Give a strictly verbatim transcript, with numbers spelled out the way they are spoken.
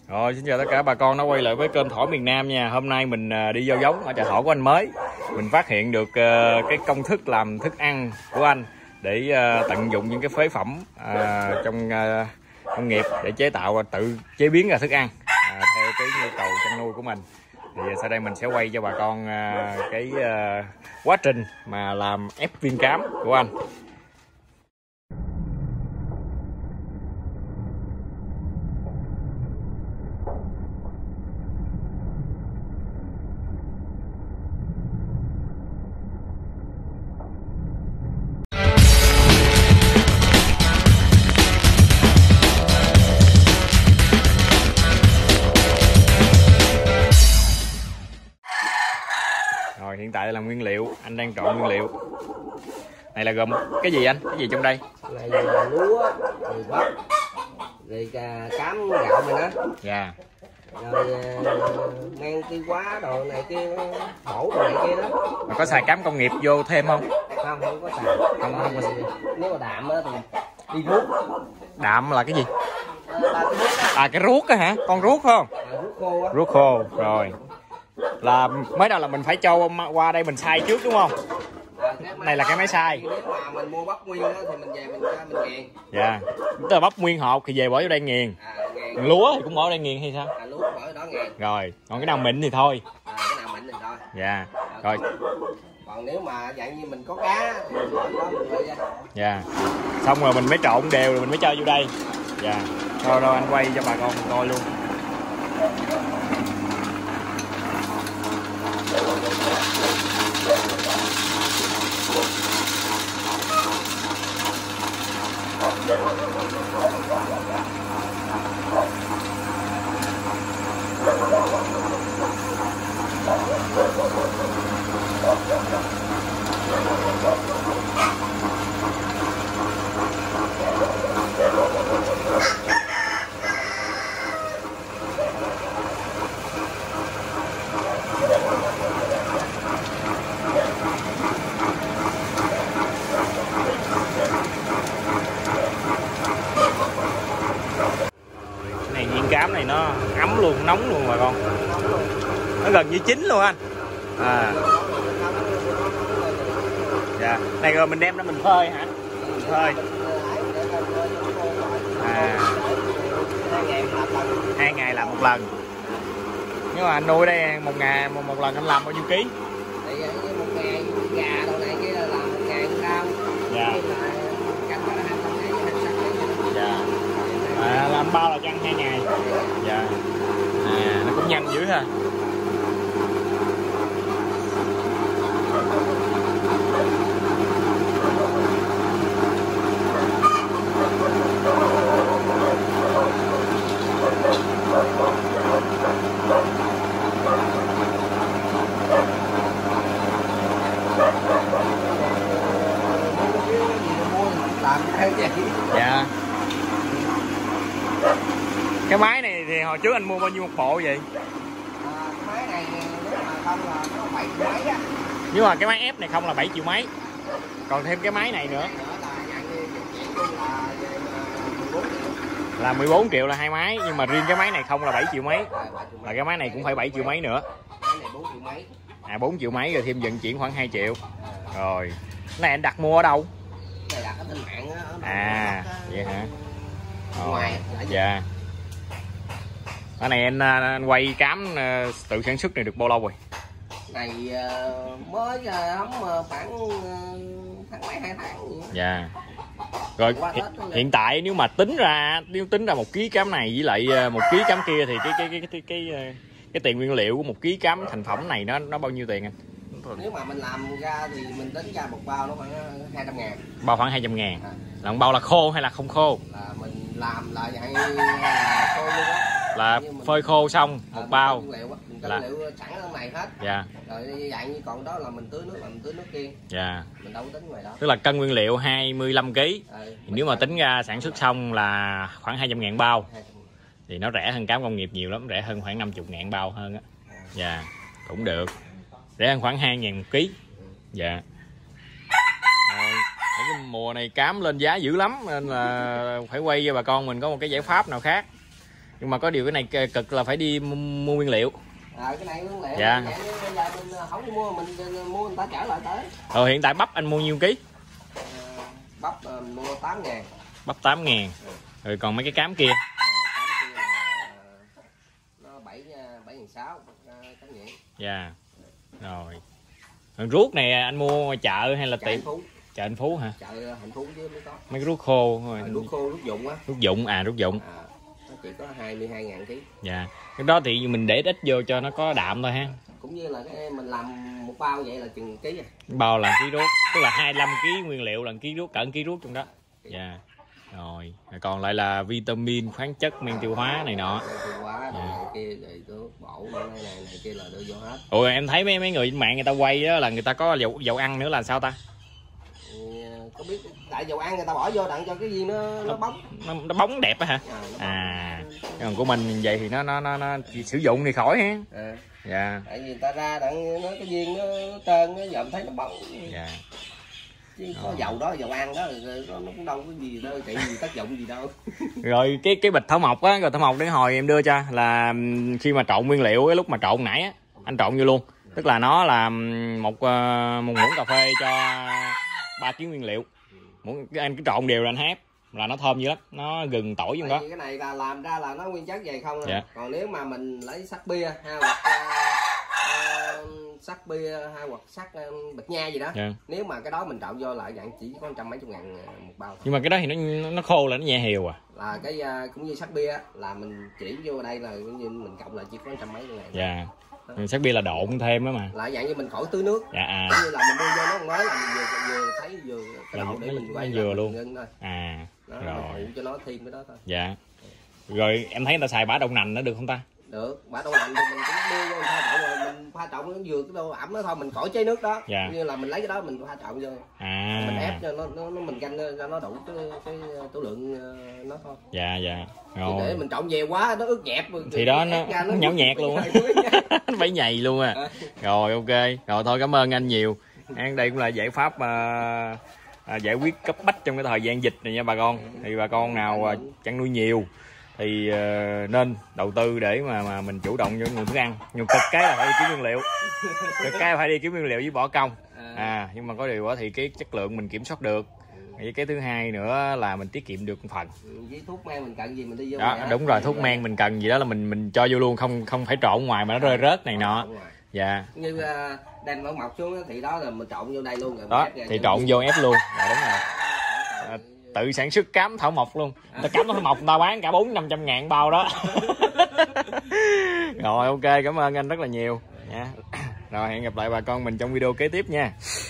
Rồi, xin chào tất cả bà con đã quay lại với kênh Thỏi Miền Nam nha. Hôm nay mình đi giao giống ở chợ Thỏi của anh Mới. Mình phát hiện được cái công thức làm thức ăn của anh để tận dụng những cái phế phẩm trong công nghiệp để chế tạo tự chế biến ra thức ăn theo cái nhu cầu chăn nuôi của mình. Thì sau đây mình sẽ quay cho bà con cái quá trình mà làm ép viên cám của anh. Rồi, hiện tại là nguyên liệu, anh đang trộn nguyên liệu. Này là gồm cái gì anh? Cái gì trong đây? Này là lúa, rồi bắp, rồi cám gạo mình á. Dạ. Rồi men tiêu quá đồ này kia, bổ đồ này kia đó. Mà có xài cám công nghiệp vô thêm không? Không, không có xài. Không, không, không có xài. Nếu mà đạm á thì đi ruốc. Đạm là cái gì? À, à cái ruốc á hả? Con ruốc không? À, ruốc khô á. Ruốc khô, rồi. Là mới đầu là mình phải cho qua đây mình xay trước đúng không? À, này là cái máy xay. Nếu mà mình mua bắp nguyên đó, thì mình về mình ra mình nghiền. Dạ. Tức là bắp nguyên hột thì về bỏ vô đây nghiền. À, nghiền. Lúa thì cũng bỏ vô đây nghiền hay sao? À, lúa bỏ đó nghiền. Rồi, còn cái nào mịn thì thôi. À, cái nào mịn thì thôi. Dạ. Rồi. Còn nếu mà dạng như mình có cá thì mình bỏ đó mình quay ra. Dạ. Xong rồi mình mới trộn đều rồi mình mới cho vô đây. Dạ. Thôi đâu anh quay cho bà con coi luôn. Cám này nó ấm luôn, nóng luôn bà con. Nó gần như chín luôn anh. À. Dạ. Này rồi mình đem ra mình phơi hả? Mình phơi. À. Hai ngày làm một lần. Nhưng mà anh nuôi đây một ngày một, một lần anh làm bao nhiêu ký? Một ngày gà đồ này kia là làm một ngày cũng cao. Dạ. Dạ. À, là anh bao là cho ăn hai ngày. Dạ. À, nó cũng nhanh dữ ha. Dạ. Cái máy này thì hồi trước anh mua bao nhiêu một bộ vậy? À, cái máy này nếu mà không là nó bảy triệu mấy á. Nhưng mà cái máy ép này không là bảy triệu mấy. Còn thêm cái máy này nữa là mười bốn triệu là hai máy, nhưng mà riêng cái máy này không là bảy triệu mấy. Là cái máy này cũng phải bảy triệu mấy nữa. Cái này bốn triệu mấy. À bốn triệu mấy rồi thêm vận chuyển khoảng hai triệu. Rồi. Cái này anh đặt mua ở đâu? Cái này đặt ở trên mạng á. À, vậy hả? Ngoài. Dạ. Cái này anh, anh quay cám tự sản xuất này được bao lâu rồi? Này mới hóng khoảng tháng mấy hai tháng gì. Dạ. Rồi hiện, hiện tại nếu mà tính ra nếu tính ra một ký cám này với lại một ký cám kia thì cái cái cái cái cái cái, cái tiền nguyên liệu của một ký cám thành phẩm này nó nó bao nhiêu tiền anh? Nếu mà mình làm ra thì mình tính ra một bao nó khoảng hai trăm ngàn. Bao khoảng hai trăm ngàn. À. Là bao là khô hay là không khô? Là mình làm là dạng là khô luôn á. Là phơi khô xong một à, bao liệu á. Mình là liệu sẵn ở này hết. Dạ. Rồi dạng như còn đó là mình tưới nước là mình tưới nước riêng. Dạ. Mình đâu có tính ngoài đó. Tức là cân nguyên liệu hai mươi lăm ký. Ừ, nếu mà tính ra sản xuất xong là khoảng hai trăm ngàn bao. Thì nó rẻ hơn cám công nghiệp nhiều lắm, rẻ hơn khoảng năm mươi ngàn bao hơn á. Dạ. Cũng được. Rẻ hơn khoảng hai ngàn một ký. Dạ. Rồi, cái mùa này cám lên giá dữ lắm nên là phải quay cho bà con mình có một cái giải pháp nào khác. Nhưng mà có điều cái này cực là phải đi mua nguyên liệu. À, cái này nguyên liệu. Dạ. Vậy bây giờ mình không đi mua, mình mua người ta trả lại tới. Rồi hiện tại bắp anh mua nhiêu ký? À, bắp uh, mua tám ngàn. Bắp tám ngàn. Ừ. Rồi còn mấy cái cám kia? bảy ngàn sáu trăm nhện. Dạ. Rồi. Còn ruốc này anh mua chợ hay là tiệm? Chợ Anh Phú hả? Chợ Hạnh Phú chứ mới có. Mấy cái ruốc khô rồi. À, ruốc khô, ruốc dụng á. Ruốc dụng à, ruốc dụng. À, nó chỉ có hai mươi hai ngàn ký. Dạ. Cái đó thì mình để ít vô cho nó có đạm thôi ha. Cũng như là cái mình làm một bao vậy là chừng ký à. Bao là ký ruốc, tức là hai mươi lăm ký nguyên liệu là ký ruốc, cỡ ký ruốc trong đó. Dạ. Rồi, còn lại là vitamin, khoáng chất, men tiêu hóa này nọ. Tiêu hóa này, này kia rồi tôi bổ này này này kia là đưa vô hết. Ủa em thấy mấy mấy người trên mạng người ta quay đó là người ta có dầu dầu ăn nữa là sao ta? Có biết tại dầu ăn người ta bỏ vô đặng cho cái gì nó nó bóng. Nó, nó bóng đẹp á hả? À, à còn của mình vậy thì nó nó nó, nó sử dụng thì khỏi ha. À. Dạ. Tại vì người ta ra đặng nó cái viên nó, nó trơn nó dòm thấy nó bóng. Dạ. Chứ có oh. dầu đó dầu ăn đó nó cũng đâu có gì đâu trị gì tác dụng gì đâu. Rồi cái cái bịch thảo mộc á, rồi thảo mộc đến hồi em đưa cho là khi mà trộn nguyên liệu cái lúc mà trộn nãy á anh trộn vô luôn, tức là nó là một một muỗng cà phê cho ba ký nguyên liệu, muỗng anh cứ trộn đều rồi anh hép là nó thơm dữ lắm, nó gừng tỏi trong đó. Cái này là làm ra là nó nguyên chất vậy không. Dạ. Còn nếu mà mình lấy sắc bia ha, hoặc uh, sắc bia hay hoặc sắc uh, bạch nha gì đó. Yeah. Nếu mà cái đó mình trộn vô lại dạng chỉ có trăm mấy chục ngàn một bao thôi. Nhưng mà cái đó thì nó nó khô là nó nhẹ hiều à. Là cái uh, cũng như sắc bia là mình chỉ vô đây là cũng như mình cộng lại chỉ có trăm mấy chục ngàn. Dạ. Yeah. Sắc bia là độn thêm đó mà. Là dạng như mình khỏi tưới nước. Dạ. À. Cũng như là mình đưa vô nó mới là mình vừa, vừa thấy vừa cái đậu để mình quay vừa luôn. Thôi. À. Đó, rồi. Cho nó thêm cái đó thôi. Dạ. Rồi em thấy người ta xài bã đậu nành nó được không ta? Được, bã đậu nành thì mình cũng đưa vô pha trộn rồi mình pha trộn nó vừa cái độ ẩm đó thôi, mình khỏi chế nước đó. Dạ. Như là mình lấy cái đó mình pha trộn vô. À. Mình ép cho nó, nó, nó mình canh cho nó đủ cái cái số lượng nó thôi. Dạ dạ. Rồi. Để mình trộn về quá nó ướt nhẹp thì đó nó, nó, nó nhão nhẹt luôn á. Nó phải nhầy luôn à. Rồi ok. Rồi thôi cảm ơn anh nhiều. Đây cũng là giải pháp mà à, giải quyết cấp bách trong cái thời gian dịch này nha bà con. Thì bà con nào à, chăn nuôi nhiều thì uh, nên đầu tư để mà mà mình chủ động cho nguồn thức ăn. Nhưng cực cái là phải đi kiếm nguyên liệu, cực cái là phải đi kiếm nguyên liệu với bỏ công. À nhưng mà có điều thì cái chất lượng mình kiểm soát được. Với cái thứ hai nữa là mình tiết kiệm được một phần. Với thuốc men mình cần gì mình đi vô. Đó đúng rồi, thuốc men mình cần gì đó là mình mình cho vô luôn, không không phải trộn ngoài mà nó rơi rớt này nọ. Dạ. Như uh, đem nó mọc xuống thì đó là mình trộn vô đây luôn rồi. Đó thì trộn vô ép luôn. Dạ đúng rồi. À, tự sản xuất cám thảo mộc luôn. Ta cám thảo mộc người ta bán cả bốn năm trăm ngàn bao đó. Rồi ok, cảm ơn anh rất là nhiều nha. Rồi hẹn gặp lại bà con mình trong video kế tiếp nha.